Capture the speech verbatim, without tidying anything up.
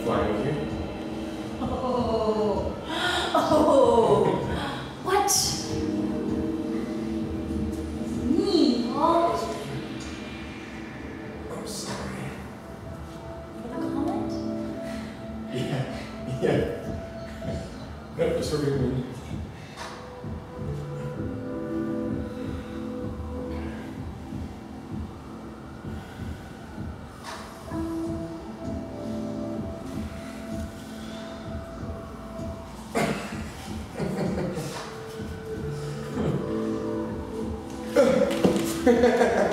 flying with you? Oh. Oh. What? Me, Paul? I'm sorry. For the comment? Yeah, yeah. Nope, just forgive me. Ha ha ha.